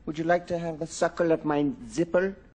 Would you like to have a suckle at my Zipple?